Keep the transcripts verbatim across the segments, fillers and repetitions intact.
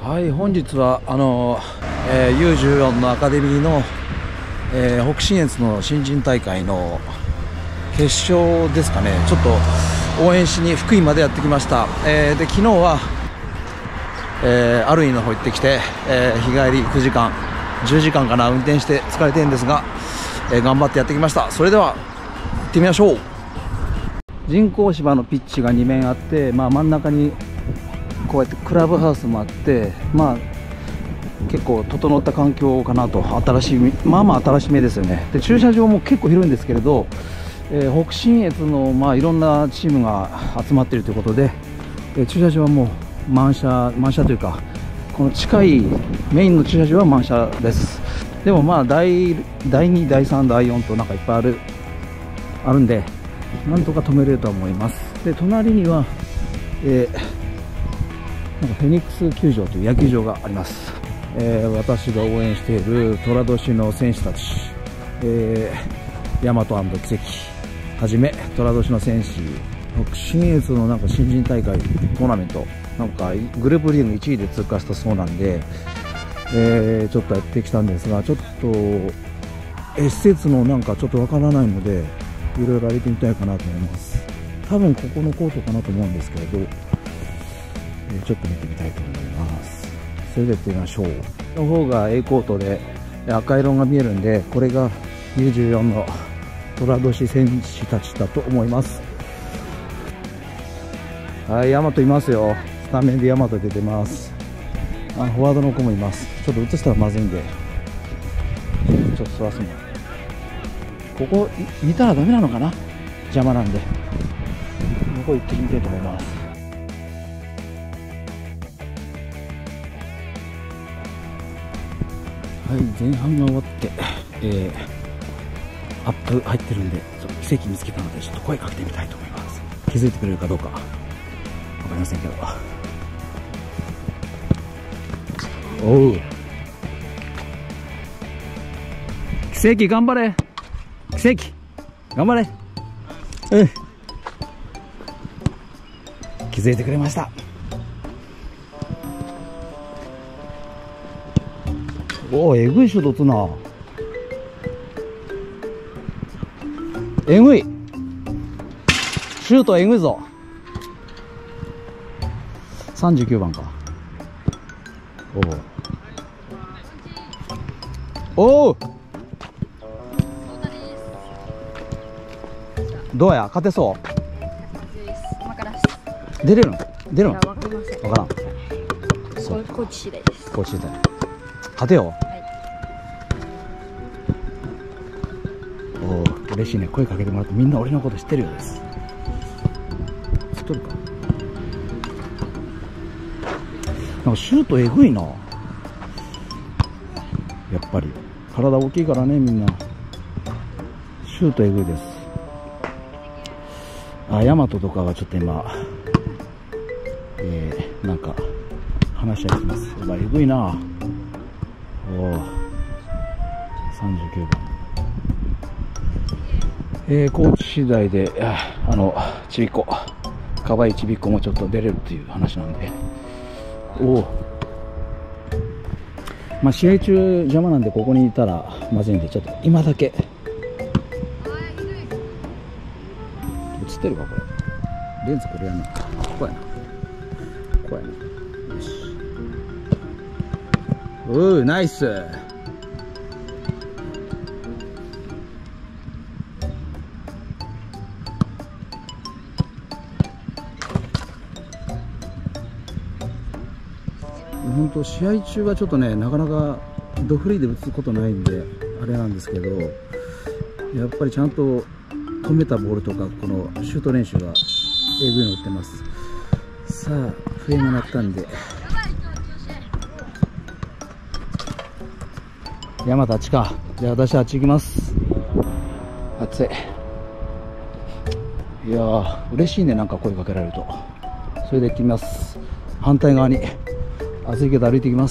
はい、本日はあの、えー、ユーじゅうよん のアカデミーの、えー、北信越の新人大会の決勝ですかね。ちょっと応援しに福井までやってきました。えー、で昨日は、えー、アルイの方行ってきて、えー、日帰りくじかんじゅうじかんかな運転して疲れてるんですが、えー、頑張ってやってきました。それでは行ってみましょう。人工芝のピッチがに面あって、まあ、真ん中にこうやってクラブハウスもあって、まあ、結構整った環境かなと。新しい、まあまあ新しめですよね。で駐車場も結構広いんですけれど、えー、北信越の、まあ、いろんなチームが集まっているということで、えー、駐車場はもう満車満車というか、この近いメインの駐車場は満車です。でもまあだいにだいさんだいよんとなんかいっぱいあるあるんで、なんとか止めれると思います。で隣には、えー、なんかフェニックス球場という野球場があります。えー、私が応援している寅年の選手たち、えー、大和&奇跡はじめ寅年の選手、北信越のなんか新人大会トーナメント、なんかグループリーグいちいで通過したそうなんで、えー、ちょっとやってきたんですが、ちょっとえ施設のなんかちょっとわからないので、いろいろ歩いてみたいかなと思います。多分ここのコートかなと思うんですけれど、えー、ちょっと見てみたいと思います。それでやってみましょう。の方が A コートで赤色が見えるんで、これが ユーじゅうよん の寅年選手たちだと思います。はい、大和いますよ。スタメンで大和出てます。あ、フォワードの子もいます。ちょっと映したらまずいんで、ちょっとそらすの。ここ見たらダメなのかな、邪魔なんで。ここ行ってみたいと思います。はい、前半が終わって、えー、アップ入ってるんで、ちょっと奇跡見つけたので、ちょっと声かけてみたいと思います。気づいてくれるかどうかわかりませんけど。おう、奇跡頑張れ、奇跡頑張れ。うん、気づいてくれました。おお、えぐいシュート打つな。えぐいシュート、えぐいぞ。さんじゅうきゅうばんか。おおお、どうや、勝てそう。出れるの、出るの、分からん。 そう、コーチ次第です。 コーチ次第。勝てよ。はい、おお、嬉しいね。声かけてもらって、みんな俺のこと知ってるようです。知っとるか。なんかシュートえぐいな。やっぱり体大きいからね、みんな。シュートえぐいです。あ、大和とかはちょっと今、えー、なんか話し合いしてます。やっぱえぐいな。おお、さんじゅうきゅうばん。えー、コーチ次第で、あのちびっこ、かわいいちびっこもちょっと出れるっていう話なんで。おお、まあ試合中邪魔なんで、ここにいたらまずいんで、ちょっと今だけ。映ってるかこれ。レンズこれやな。ここやな。ここやな。よし。おう、ナイス。本当試合中はちょっとね、なかなかドフリーで打つことないんであれなんですけど、やっぱりちゃんと止めたボールとか、このシュート練習がえぐいの打ってます。さあ笛が鳴ったんで、山田あっちか。じゃあ私あっち行きます。暑い。いやー嬉しいね、なんか声かけられると。それで行ってみます。反対側に暑いけど歩いていきます。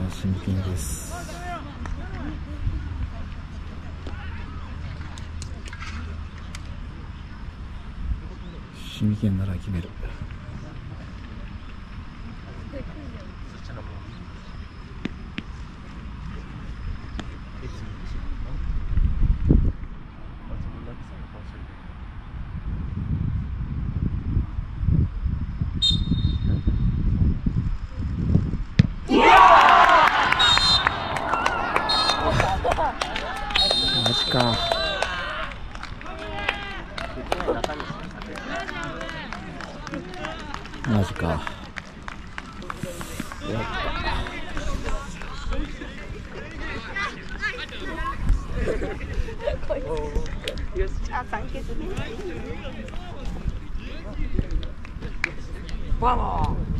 真剣です。真剣なら決める。マジか。マジか。やった。バモン。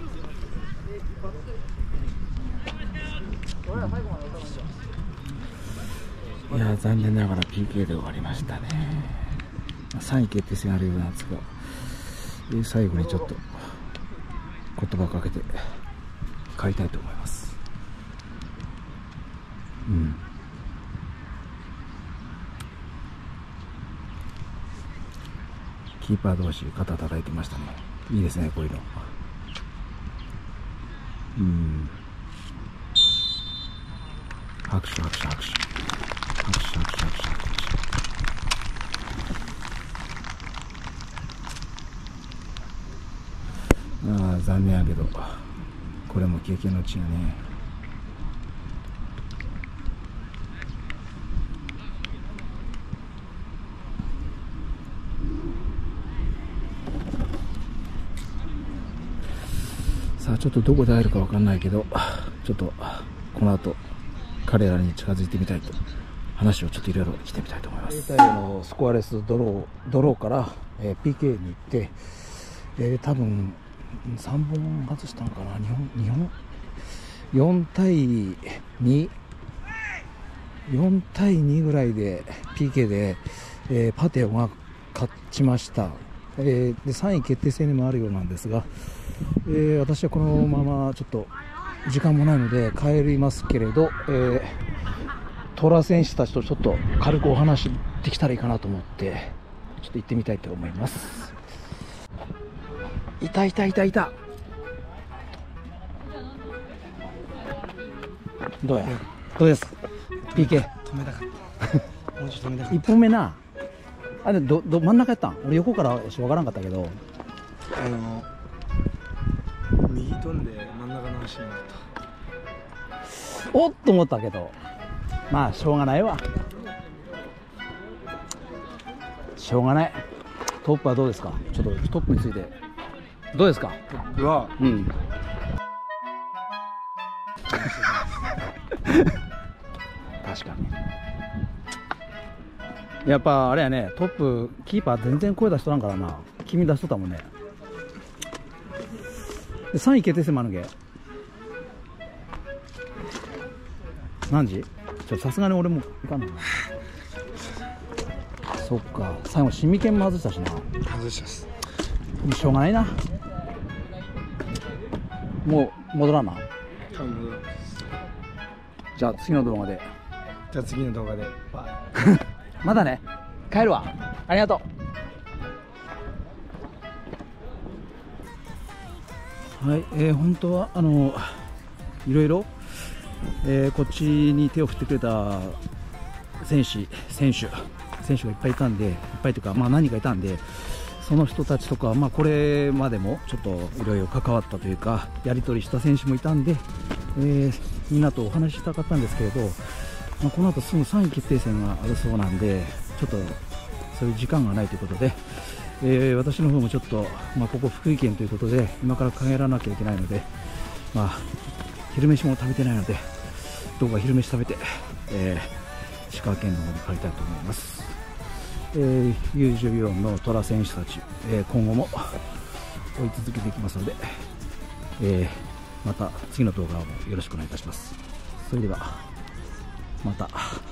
いや残念ながら ピーケー で終わりましたね。さんい決定戦あるようなんですが、最後にちょっと言葉をかけて帰りたいと思います。うん。キーパー同士肩叩いてましたね。いいですね、こういうの。うん。拍手拍手拍手。拍手拍手拍手拍手。ああ残念やけどこれも経験のうちやね。さあちょっとどこで会えるかわかんないけど、ちょっとこの後彼らに近づいてみたいと、話をちょっといろいろしてみたいと思います。のスコアレスドロードローから、えー、ピーケー に行って、えー、多分さんぼん外したのかな。にほんにほんよんたいに よんたいにぐらいで ピーケー で、えー、パテオが勝ちました。えー、でさんい決定戦にもあるようなんですが、えー、私はこのままちょっと時間もないので帰りますけれど、えー、トラ選手たちとちょっと軽くお話できたらいいかなと思ってちょっと行ってみたいと思います。いたいたいたいた。どうや、どうです ピーケー止めたかったもうちょっと止めたかった。 いっぽんめなあれどど真ん中やったん。俺横からし分からんかったけど、 あの右飛んで真ん中の足になった。 おっと思ったけど、まあしょうがないわ、しょうがない。トップはどうですか。ちょっとトップについてどうですか。 トップはうん確かにやっぱあれやね、トップキーパー全然声出しとらんからな。君出しとったもんね。でさんい決定戦もあるんけ。何時ちょさすがに俺もいかんのかな。そっか、最後新味券も外したしな。 外したっす。 しょうがないな。もう戻らんな。 多分戻る。 じゃあ次の動画で。 じゃあ次の動画でまだね、帰るわ。ありがとう。はい、えー、本当はあのいろいろ、えー、こっちに手を振ってくれた選手選手選手がいっぱいいたんで、いっぱいというかまあ何人かいたんで、その人たちとか、まあ、これまでもちょっといろいろ関わったというかやり取りした選手もいたんで、えー、みんなとお話ししたかったんですけれど、まあ、この後すぐさんい決定戦があるそうなんで、ちょっとそういう時間がないということで、えー、私の方もちょっと、まあ、ここ福井県ということで今から帰らなきゃいけないので、まあ、昼飯も食べてないのでどこか昼飯食べて、えー、石川県の方に帰りたいと思います。えー、ユーじゅうよん のトラ選手たち、えー、今後も追い続けていきますので、えー、また次の動画もよろしくお願いいたします。それではまた。